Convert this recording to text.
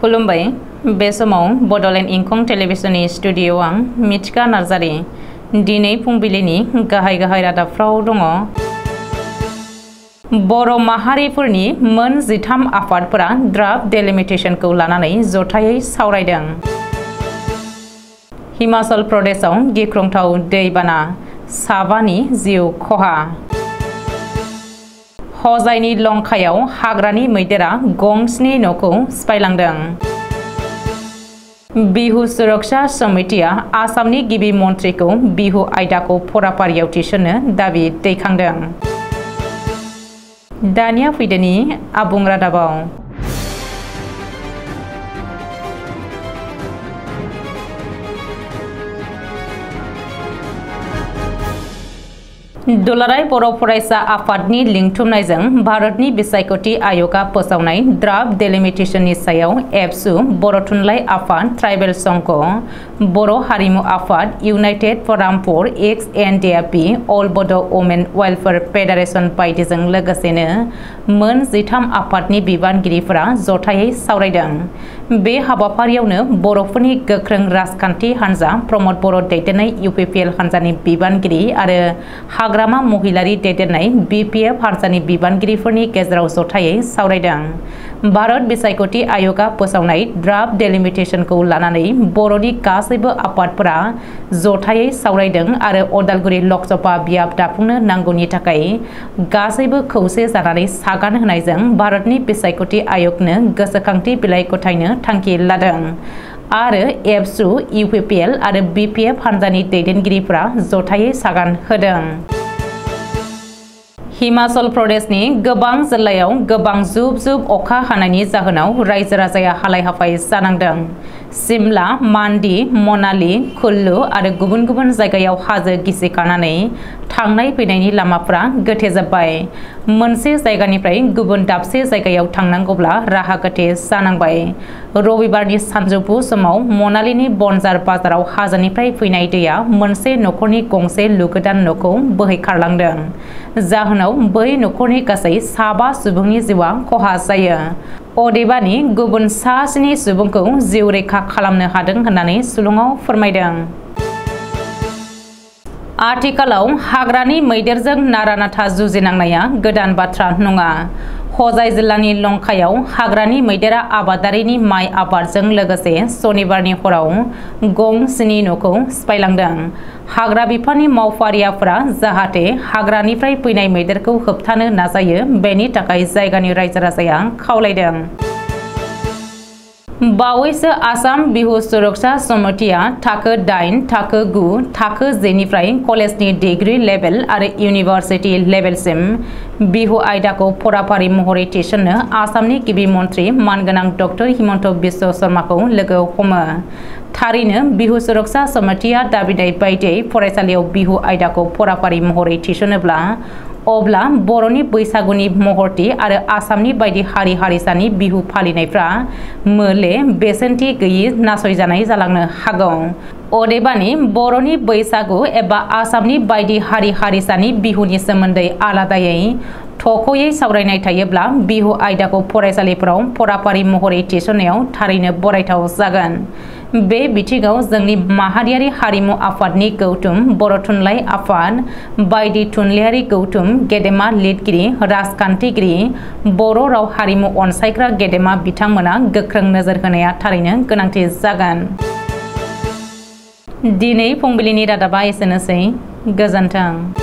खुलुमबाय बे समाव बडलेण्ड इंखं टेलिभिजननि स्टुडिअ आं मिथिका नार्जारी दिनै फुंबिलिनि गाहाय रादाबफ्राव दङ। बर' माहारिफोरनि मोन 13 आफादफोरा ड्राफ्ट डेलिमिटेशनखौ लानानै जथायै सावरायदों। हिमाचल प्रदेशआव गिख्रंथाव दैबाना, साबानि जिउ खहा। हजाइनि लंकायाव हाग्रानि मैदेरा गंस्नि न'खौ सिफायलांदों। बिहु सुरक्षा समितिया आसामनि गिबि मन्थ्रिखौ बिहु आयदाखौ फराफारियाव थिसननो दाबि दैखांदों। दानिया फैदोनि आबुं रादाबाव। दुलाराय बर' फरायसा आफादनि लिंथुमनायजों भारतनि बिसायख'थि आय'गा फोसावनाय ड्राफ्ट डेलिमिटेशननि सायाव एबसु, बर' थुनलाइ आफाद, ट्राइबेल संघ, Boro' Harimu Afad, united forum for ex NDFB, all Boro' women welfare federation बायदिजों लोगोसेनो मोन 13 आफादनि बिबानगिरिफोरा जथायै सावरायदों। बे हाबाफारियावनो बर'फोरनि गोख्रों राजखान्थि हान्जा प्रमद बर' दैदेननाय इउपिपिएल हान्जानि बिबानगिरि आरो हाग्रामा महिलारि दैदेननाय बिपिएफ हान्जानि बिबानगिरिफोरनि गेजेराव जथायै सावरायदों। भारत बिसायख'थि आय'गा फोसावनाय ड्राफ्ट डेलिमिटेशनखौ लानानै बर'नि गासैबो आफादफोरा जथायै सावरायदों आरो अदालगुरि लकसभा बियाब दाफुंनो नांगौनि थाखाय गासैबो खौसे जानानै सागान होनायजों भारतनि बिसायख'थि आय'गनो गोसोखांथि बिलाइ गथायनो थांखि लादों आरो एबसु, इउपिपिएल आरो बिपिएफ हान्जानि दैदेनगिरिफोरा जथायै सागान होदों। हिमाचल प्रदेशनि गोबां जिल्लायाव गोबां जुब अखा हानायनि जाहोनाव रायजो राजाया हालाय-हाफाय जानांदों। सिमला, मान्डी, मनाली, कुल्लू आरो गुबुन जायगायाव हाजो गिसिखानानै थांनाय फैनायनि लामाफोरा गोथेजोब्बाय। मोनसे जायगानिफ्राय गुबुन दाबसे जायगायाव थांनांगौब्ला राहा गोथे जानांबाय। रबिबारनि सानजौफु समाव मनालीनि बनजार बाजाराव हाजोनिफ्राय फैनाय दैया मोनसे नखरनि गंसे लुगोदान न'खौ बोहैखारलांदों। जाहोनाव बै नखरनि गासै 7 सुबुंनि जिउआ खहा जायो। अदेबानि गुबुन 7 सुबुंखौ जिउ रैखा खालामनो हादों होननानै सुलुङाव फोरमायदों। आथिखालाव हाग्रानि मैदेरजों नारा-नाथा जुजिनांनाया गोदान बाथ्रा नङा। हजाइ जिल्लानि लंकायाव हाग्रानि मैदेरा आबादारिनि माइ आबादजों लोगोसे सनिबारनि हराव गं-7 न'खौ सिफायलांदों। हाग्रा बिफाननि मावफारियाफोरा जाहाथे हाग्रानिफ्राय फैनाय मैदेरखौ होबथानो नाजायो बेनि थाखाय जायगानि रायजो राजाया खावलायदों। बावैसो आसाम बिहु सुरक्षा समितिया थाखो 8, थाखो 9, थाखो 10 निफ्राय कलेजनि डिग्री लेभेल आरो इउनिभार्सिटि लेभेलसिम बिहु आयदाखौ फराफारि महरै थिसननो आसामनि गिबि मन्थ्रि मानगोनां डक्टर हिमन्त बिश्व शर्माखौ लोगो हमो। थारैनो बिहु सुरक्षा समितिया दाबिनाय बायदियै फरायसालियाव बिहु आयदाखौ फराफारि महरै थिसनोब्ला अब्ला बर'नि बैसागुनि महरथि आरो आसामनि बायदि हारि-हारिसानि बिहु फालिनायफ्रा मोले बेसेनथि गैयि नासयजानाय जालांनो हागौ। अदेबानि बर'नि बैसागु एबा आसामनि बायदि हारि-हारिसानि बिहुनि सोमोन्दै आलादायै थख'यै सावरायनाय थायोब्ला बिहु आयदाखौ फरायसालिफोराव फराफारि महरै थिसननायाव थारैनो बरायथाव जागोन। बे बिथिङाव जोंनि माहारियारि हारिमु आफादनि गौथुम, बर' थुनलाइ आफाद, बायदि थुनलाइयारि गौथुम, गेदेमा लिरगिरि, राजखान्थिगिरि, बर' राव हारिमु अनसायग्रा गेदेमा बिथांमोना गोख्रों नोजोर होनाया थारैनो गोनांथि जागोन। दिनै फुंबिलिनि रादाबा एसेनोसै। गोजोन्थों।